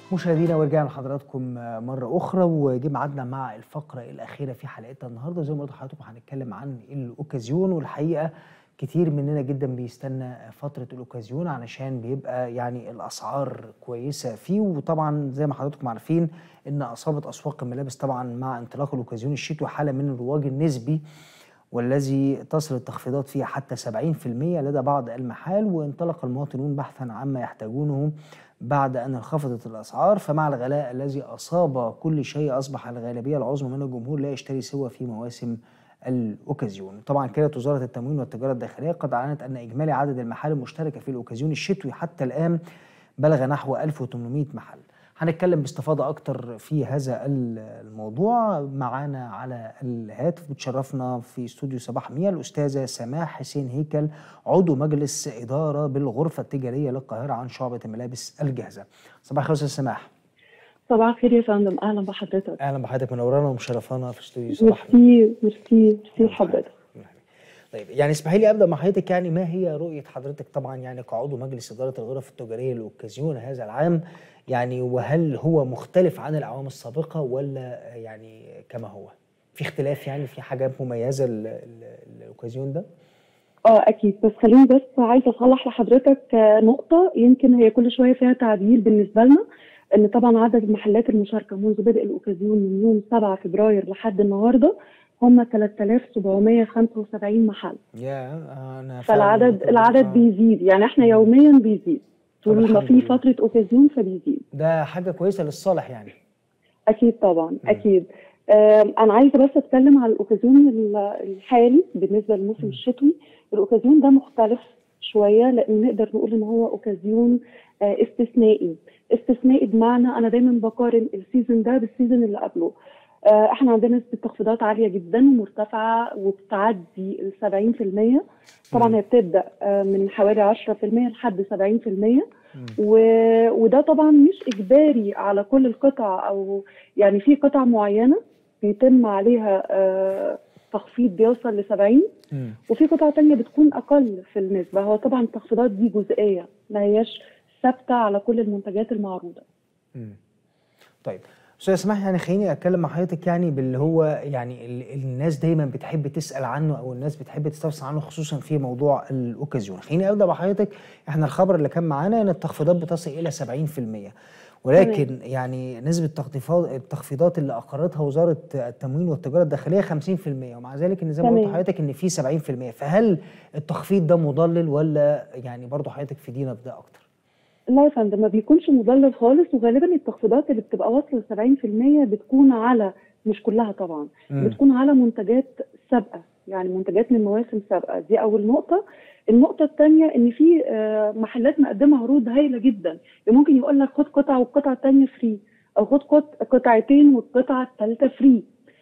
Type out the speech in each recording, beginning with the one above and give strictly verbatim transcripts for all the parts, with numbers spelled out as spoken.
مشاهدينا ورجعنا لحضراتكم مرة أخرى، وجه ميعادنا مع الفقرة الأخيرة في حلقتنا النهاردة. زي ما قلت لحضراتكم هنتكلم عن الأوكازيون، والحقيقة كتير مننا جدا بيستنى فترة الأوكازيون علشان بيبقى يعني الأسعار كويسة فيه. وطبعا زي ما حضراتكم عارفين إن أصابت أسواق الملابس طبعا مع انطلاق الأوكازيون الشتوي حالة من الرواج النسبي، والذي تصل التخفيضات فيها حتى سبعين في المئة لدى بعض المحال. وانطلق المواطنون بحثا عما يحتاجونه بعد أن انخفضت الأسعار. فمع الغلاء الذي أصاب كل شيء أصبح الغالبية العظمى من الجمهور لا يشتري سوى في مواسم الأوكازيون. طبعا كانت وزارة التموين والتجارة الداخلية قد أعلنت أن إجمالي عدد المحال المشتركة في الأوكازيون الشتوي حتى الآن بلغ نحو ألف وثمانمئة محل. هنتكلم باستفاضة أكتر في هذا الموضوع. معانا على الهاتف بتشرفنا في استوديو صباح مية الأستاذة سماح حسين هيكل، عضو مجلس إدارة بالغرفة التجارية للقاهرة عن شعبة الملابس الجاهزة. صباح الخير أستاذة سماح. صباح الخير يا فندم، أهلا بحضرتك. أهلا بحضرتك، منورانا ومشرفانا في استوديو صباح ميرسي ميرسي ميرسي لحضرتك. طيب يعني اسمحي لي ابدا مع حضرتك، يعني ما هي رؤيه حضرتك طبعا يعني كعضو مجلس اداره الغرف التجاريه للاوكازيون هذا العام، يعني وهل هو مختلف عن الاعوام السابقه ولا يعني كما هو؟ في اختلاف، يعني في حاجات مميزه الاوكازيون ده؟ اه اكيد، بس خليني بس عايزه اصلح لحضرتك نقطه يمكن هي كل شويه فيها تعديل بالنسبه لنا، ان طبعا عدد المحلات المشاركه منذ بدء الاوكازيون من يوم سبعة فبراير لحد النهارده هم ثلاثة آلاف وسبعمئة وخمسة وسبعين محل. يا انا فالعدد العدد آه. بيزيد، يعني احنا يوميا بيزيد طول ما في فتره اوكازيون فبيزيد. ده حاجه كويسه للصالح يعني. اكيد طبعا م. اكيد. آه انا عايزه بس اتكلم على الاوكازيون الحالي بالنسبه للموسم م. الشتوي. الاوكازيون ده مختلف شويه، لان نقدر نقول ان هو اوكازيون آه استثنائي. استثنائي بمعنى انا دايما بقارن السيزون ده بالسيزون اللي قبله. آه احنا عندنا نسبه تخفيضات عاليه جدا ومرتفعه وبتعدي ال سبعين في المئة. طبعا هي بتبدا آه من حوالي عشرة في المئة لحد سبعين في المئة، و... وده طبعا مش اجباري على كل القطع، او يعني في قطع معينه بيتم عليها آه تخفيض بيوصل ل سبعين، وفي قطع تانية بتكون اقل في النسبه. هو طبعا التخفيضات دي جزئيه، ما هياش ثابته على كل المنتجات المعروضه. مم. طيب استاذ سماح، يعني خليني اتكلم مع حضرتك يعني باللي هو يعني الناس دايما بتحب تسال عنه او الناس بتحب تستفسر عنه، خصوصا في موضوع الاوكازيون. خليني ابدا بحضرتك. احنا الخبر اللي كان معانا ان التخفيضات بتصل الى سبعين في المئة، ولكن مم. يعني نسبه التخفيضات اللي اقرتها وزاره التموين والتجاره الداخليه خمسين في المئة، ومع ذلك ان زي ما قلت لحضرتك ان في سبعين في المئة. فهل التخفيض ده مضلل ولا يعني برضه حضرتك فيدينا بده اكتر؟ لا يا فندم، ما بيكونش مضلل خالص، وغالبا التخفيضات اللي بتبقى واصله ل سبعين في المئة بتكون على، مش كلها طبعا، م. بتكون على منتجات سابقه، يعني منتجات من مواسم سابقه. دي اول نقطه. النقطه الثانيه ان في محلات مقدمه عروض هايله جدا، ممكن يقول لك خد قطعه والقطعه الثانيه فري، او خد قطعتين والقطعه الثالثه فري.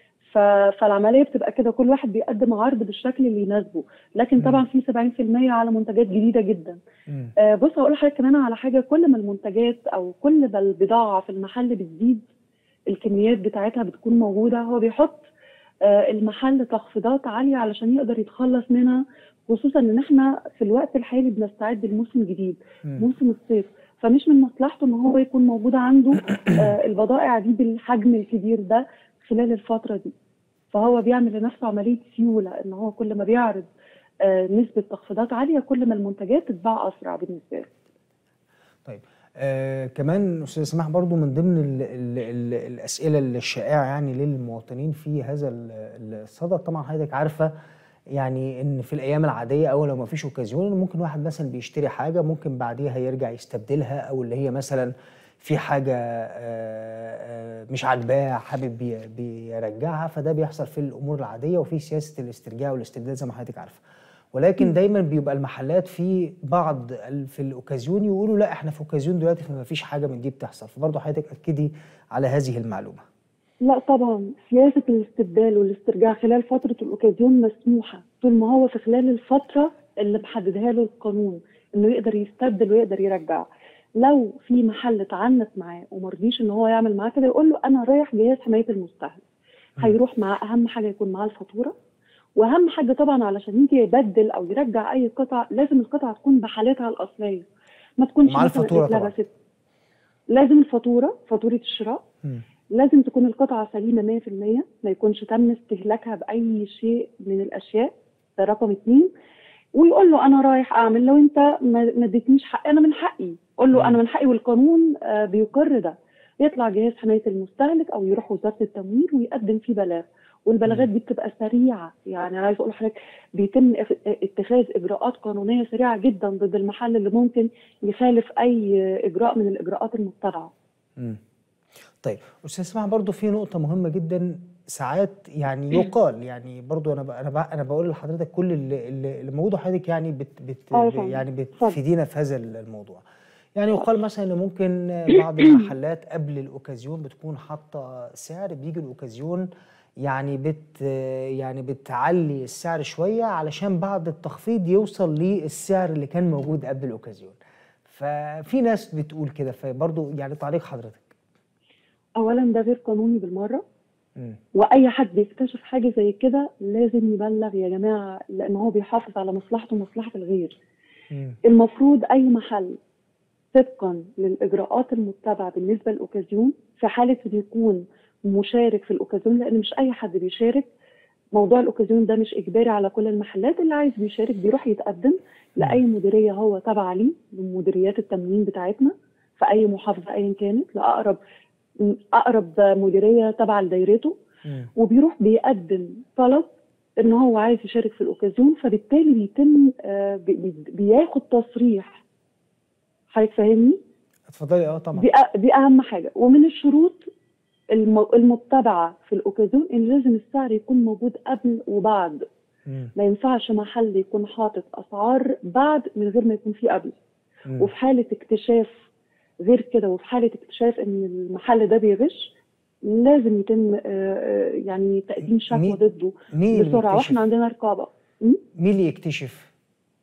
فالعمليه بتبقى كده، كل واحد بيقدم عرض بالشكل اللي يناسبه، لكن م. طبعا في سبعين في المئة على منتجات جديده جدا. آه بص هقول لحضرتك كمان على حاجه، كل ما المنتجات او كل ما البضاعه في المحل بتزيد، الكميات بتاعتها بتكون موجوده، هو بيحط آه المحل تخفيضات عاليه علشان يقدر يتخلص منها، خصوصا ان احنا في الوقت الحالي بنستعد لموسم جديد، موسم الصيف. فمش من مصلحته ان هو يكون موجود عنده آه البضائع دي بالحجم الكبير ده خلال الفتره دي. فهو بيعمل لنفسه عمليه سيوله، ان هو كل ما بيعرض آه نسبه تخفيضات عاليه كل ما المنتجات تتباع اسرع بالنسبه له. طيب آه كمان استاذ سماح، برضو من ضمن ال ال ال الاسئله الشائعه يعني للمواطنين في هذا الصدد، طبعا حضرتك عارفه يعني ان في الايام العاديه او لو ما فيش اوكازيون ممكن واحد مثلا بيشتري حاجه ممكن بعديها يرجع يستبدلها، او اللي هي مثلا في حاجه آه مش عاجباه حابب بيرجعها، فده بيحصل في الامور العاديه وفي سياسه الاسترجاع والاستبدال زي ما حضرتك عارفه. ولكن دايما بيبقى المحلات في بعض في الاوكازيون يقولوا لا احنا في اوكازيون دلوقتي فما فيش حاجه من دي بتحصل، فبرضه حضرتك اكدي على هذه المعلومه. لا طبعا، سياسه الاستبدال والاسترجاع خلال فتره الاوكازيون مسموحه طول ما هو في خلال الفتره اللي محددها له القانون انه يقدر يستبدل ويقدر يرجع. لو في محل اتعنت معاه ومرضيش ان هو يعمل معاه كده، يقول له انا رايح جهاز حمايه المستهلك. هيروح معاه اهم حاجه يكون معاه الفاتوره، واهم حاجه طبعا علشان يجي يبدل او يرجع اي قطعه لازم القطعه تكون بحالتها الاصليه، ما تكونش مثلا اتلبست. لازم الفاتوره، فاتوره الشراء، مم. لازم تكون القطعه سليمه مية في المية، ما يكونش تم استهلاكها باي شيء من الاشياء. ده رقم اتنين. ويقول له انا رايح اعمل، لو انت ما ما اديتنيش حقي انا من حقي، قول له انا مم. من حقي، والقانون آه، بيقر ده. يطلع جهاز حمايه المستهلك او يروح وزاره التموين ويقدم فيه بلاغ، والبلاغات مم. دي بتبقى سريعه. يعني عايز اقول لحضرتك بيتم اف- اتخاذ اجراءات قانونيه سريعه جدا ضد المحل اللي ممكن يخالف اي اجراء من الاجراءات المتبعه. مم. طيب استاذ سماح، برضو في نقطة مهمة جدا ساعات يعني يقال، يعني برضو انا ب... انا ب... انا بقول لحضرتك كل اللي, اللي اللي موجود، وحضرتك يعني بت... بت... اه يا ب- فندم، يعني اتفضل. بتفيدينا في هذا الموضوع. يعني يقال اتفضل. مثلا ان ممكن بعض المحلات قبل الاوكازيون بتكون حاطة سعر، بيجي الاوكازيون يعني بت يعني بتعلي السعر شوية علشان بعد التخفيض يوصل للسعر اللي كان موجود قبل الاوكازيون. ففي ناس بتقول كده، فبرضو يعني تعليق حضرتك. اولا ده غير قانوني بالمره، مم. واي حد بيكتشف حاجه زي كده لازم يبلغ يا جماعه، لان هو بيحافظ على مصلحته ومصلحه الغير. مم. المفروض اي محل طبقا للاجراءات المتبعه بالنسبه للاوكازيون، في حاله ان يكون مشارك في الاوكازيون، لان مش اي حد بيشارك. موضوع الاوكازيون ده مش اجباري على كل المحلات، اللي عايز بيشارك بيروح يتقدم لاي مم. مديريه هو تابعه ليه من مديريات التموين بتاعتنا في اي محافظه ايا كانت، لاقرب اقرب مديريه تابعه لدايرته، مم. وبيروح بيقدم طلب ان هو عايز يشارك في الاوكازيون. فبالتالي بيتم آه، بي- بي- بياخد تصريح. حضرتك فاهمني؟ اتفضلي. اه طبعا. دي أ- دي اهم حاجه. ومن الشروط الم- المتبعه في الاوكازيون ان لازم السعر يكون موجود قبل وبعد. مم. ما ينفعش محل يكون حاطط اسعار بعد من غير ما يكون فيه قبل. مم. وفي حاله اكتشاف غير كده، وفي حاله اكتشاف ان المحل ده بيغش، لازم يتم آه، آه، يعني تقديم شكوى مين ضده مين اللي بسرعه، واحنا بيكتشف؟ عندنا رقابه. م? مين اللي يكتشف؟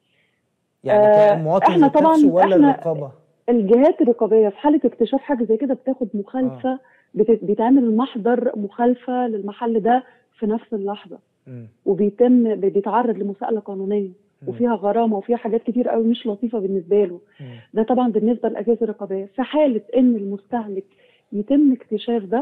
يعني آه، كمواطن احنا ذات نفسه طبعا ولا احنا الرقابة؟ الجهات الرقابيه في حاله اكتشاف حاجه زي كده بتاخد اه. مخالفه، بت- بيتعمل محضر مخالفه للمحل ده في نفس اللحظه، مم. وبيتم بيتعرض لمساءله قانونيه، مم. وفيها غرامه وفيها حاجات كتير قوي مش لطيفه بالنسبه له. مم. ده طبعا بالنسبه للاجهزه الرقابيه. في حاله ان المستهلك يتم اكتشاف ده،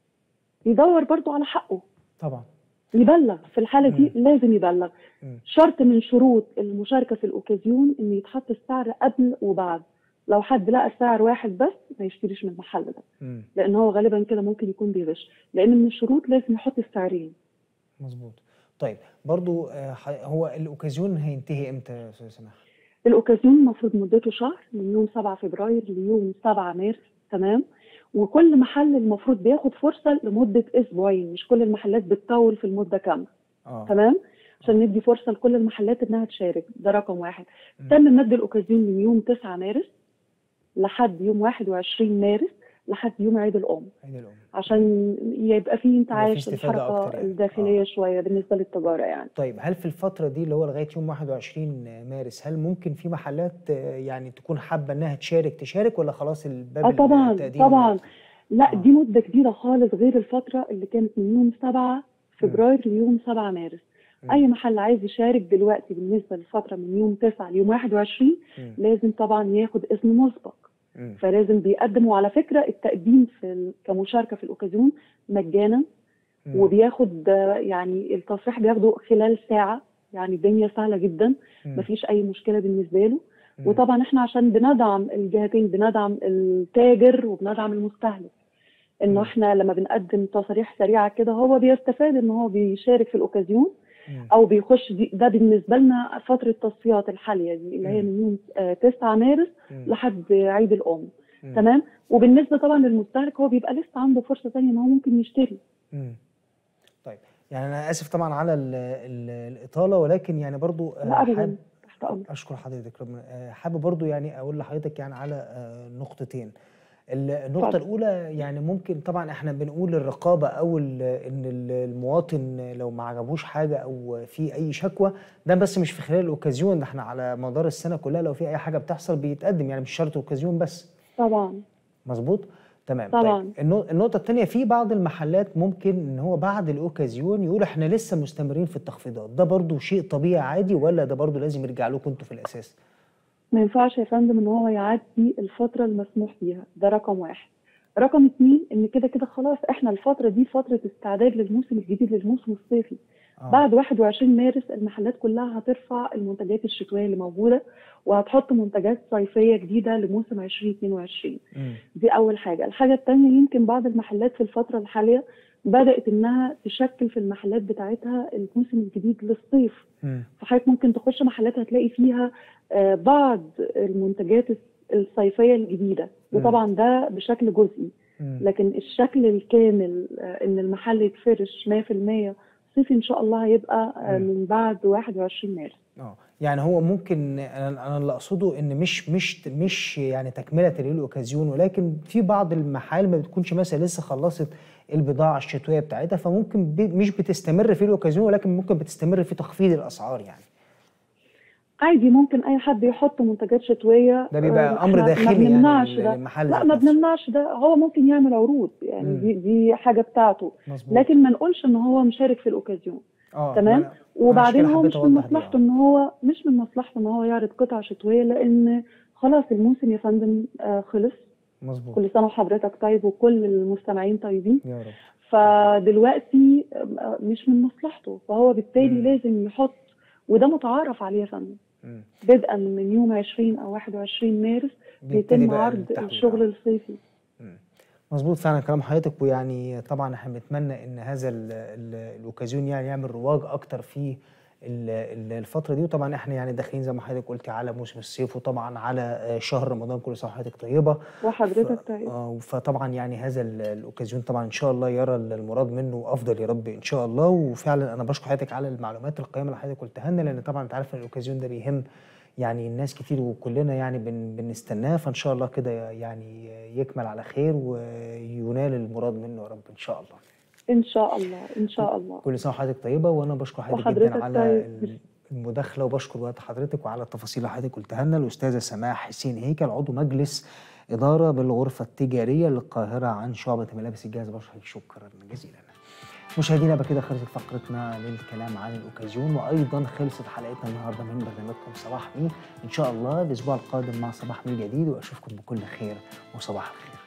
يدور برضو على حقه، طبعا. يبلغ. في الحاله مم. دي لازم يبلغ. مم. شرط من شروط المشاركه في الاوكازيون ان يتحط السعر قبل وبعد. لو حد لقى سعر واحد بس ما يشتريش من المحل ده، مم. لان هو غالبا كده ممكن يكون بيغش، لان من الشروط لازم يحط السعرين. مظبوط. طيب برضو آه، ح- هو الاوكازيون هينتهي امتى يا استاذ سماح؟ الاوكازيون المفروض مدته شهر، من يوم سبعة فبراير ليوم سبعة مارس. تمام. وكل محل المفروض بياخد فرصه لمده اسبوعين، مش كل المحلات بتطول في المده كامله. اه. تمام. عشان اه. ندي فرصه لكل المحلات انها تشارك. ده رقم واحد. مم. تم مد الاوكازيون من يوم تسعة مارس لحد يوم واحد وعشرين مارس، لحد يوم عيد الام، عيد الام. عشان يبقى فيه يبقى في انتعاش استفادة الحركه اكتر يعني. الداخليه اه. شويه بالنسبه للتجاره يعني. طيب هل في الفترة دي اللي هو لغاية يوم واحد وعشرين مارس، هل ممكن في محلات آه، يعني تكون حابة انها تشارك تشارك ولا خلاص الباب اه طبعا التقديم؟ طبعا. لا، اه. دي مده كبيره خالص غير الفتره اللي كانت من يوم سبعة مم. فبراير ليوم سبعة مارس. مم. اي محل عايز يشارك دلوقتي بالنسبه للفتره من يوم تسعة ليوم واحد وعشرين مم. لازم طبعا ياخد اذن مسبق. مم. فلازم بيقدم. وعلى فكره التقديم في ال- كمشاركه في الاوكازيون مجانا، مم. وبياخد آه، يعني التصريح بياخده خلال ساعه. يعني الدنيا سهله جدا، مم. مفيش اي مشكله بالنسبه له. مم. وطبعا احنا عشان بندعم الجهتين، بندعم التاجر وبندعم المستهلك، انه مم. احنا لما بنقدم تصاريح سريعه كده هو بيستفاد ان هو بيشارك في الاوكازيون مم. او بيخش. دي ده بالنسبه لنا فتره التصفيات الحاليه دي اللي هي مم. من يوم آه، تسعة مارس مم. لحد عيد الام. مم. تمام. وبالنسبه طبعا للمستهلك هو بيبقى لسه عنده فرصه ثانيه ان هو ممكن يشتري. مم. طيب يعني انا اسف طبعا على ال ال الاطاله، ولكن يعني برضو آه، لا حابب ابدا، تحت امرك. اشكر حضرتك ربنا. آه، حابب برضو يعني اقول لحضرتك يعني على آه، نقطتين. ال- النقطة اتفضل. الأولى يعني ممكن طبعا احنا بنقول الرقابة أو ال- إن ال- المواطن لو ما عجبوش حاجة أو في أي شكوى، ده بس مش في خلال الأوكازيون، ده احنا على مدار السنة كلها لو في أي حاجة بتحصل بيتقدم، يعني مش شرط أوكازيون بس. طبعا مظبوط؟ تمام. طيب طبعا. النو- النقطة التانية، في بعض المحلات ممكن إن هو بعد الأوكازيون يقول احنا لسه مستمرين في التخفيضات، ده برضو شيء طبيعي عادي ولا ده برضو لازم يرجع لكم أنتوا في الأساس؟ ما ينفعش يا فندم ان هو يعدي الفتره المسموح بيها، ده رقم واحد. رقم اتنين، ان كده كده خلاص احنا الفتره دي فتره استعداد للموسم الجديد، للموسم الصيفي. اه. بعد واحد وعشرين مارس المحلات كلها هترفع المنتجات الشتويه اللي موجوده، وهتحط منتجات صيفيه جديده لموسم عشرين اتنين وعشرين. مم. دي اول حاجه. الحاجه الثانيه، يمكن بعض المحلات في الفتره الحاليه بدات انها تشكل في المحلات بتاعتها الموسم الجديد للصيف. مم. فحضرتك ممكن تخش محلات هتلاقي فيها آه، بعض المنتجات الصيفيه الجديده، مم. وطبعا ده بشكل جزئي. مم. لكن الشكل الكامل آه، ان المحل يتفرش مية في المية صيفي ان شاء الله هيبقى آه، مم. من بعد واحد وعشرين مارس. اه، يعني هو ممكن، انا انا اللي اقصده ان مش مش مش يعني تكمله للاوكازيون، ولكن في بعض المحال ما بتكونش مثلا لسه خلصت البضاعه الشتويه بتاعتها، فممكن بي مش بتستمر في الاوكازيون، ولكن ممكن بتستمر في تخفيض الاسعار يعني. عادي، ممكن اي حد يحط منتجات شتويه. ده آه، بيبقى امر احنا ما داخلي يعني بنمنعش لل- ده. للمحل لا، ذات ما نفسه. بنمنعش ده، هو ممكن يعمل عروض يعني، امم دي دي حاجه بتاعته. مظبوط. لكن ما نقولش ان هو مشارك في الاوكازيون. اه، ما تمام. انا ما عشان وبعدين كده هو حبيت مش من اوضح دي. مصلحته اه. ان هو مش من مصلحته ان هو يعرض قطع شتويه، لان خلاص الموسم يا فندم آه، خلص. مظبوط. كل سنه وحضرتك طيب وكل المستمعين طيبين. يا رب. فدلوقتي آه، مش من مصلحته، فهو بالتالي امم لازم يحط. وده متعارف عليه يا فندم. امم بدءا من يوم عشرين او واحد وعشرين مارس بيبتدي بيتم بقى عرض التحويل. الشغل اه. الصيفي. مم. مظبوط فعلا كلام حضرتك، ويعني طبعا احنا بنتمنى ان هذا ال ال الاوكازيون يعني يعمل رواج اكتر في ال- ال- الفتره دي. وطبعا احنا يعني داخلين زي ما حضرتك قلتي على موسم الصيف، وطبعا على آه، شهر رمضان، كل سنه وحضرتك طيبه. ف وحضرتك طيب. آه، فطبعا يعني هذا ال- الاوكازيون طبعا ان شاء الله يرى المراد منه افضل يا رب ان شاء الله. وفعلا انا بشكر حضرتك على المعلومات القيمه اللي حضرتك قلتها لنا، لان طبعا انت عارف ان الاوكازيون ده بيهم يعني الناس كتير، وكلنا يعني بن بنستناه. فان شاء الله كده يعني يكمل على خير وينال المراد منه يا رب ان شاء الله. ان شاء الله ان شاء الله. كل سنه وحضرتك طيبه، وانا بشكر حضرتك جدا وحضرتك على طيب. المداخله، وبشكر وقت حضرتك وعلى التفاصيل اللي حضرتك قلتها لنا. الاستاذه سماح حسين هيكل، عضو مجلس اداره بالغرفه التجاريه للقاهره عن شعبه ملابس الجهاز، بشكرك شكرا جزيلا. مشاهدينا بكده خلصت فقرتنا للكلام عن الاوكازيون، وايضا خلصت حلقتنا النهارده من برنامجكم صباح مي. ان شاء الله الاسبوع القادم مع صباح مي جديد، واشوفكم بكل خير وصباح الخير.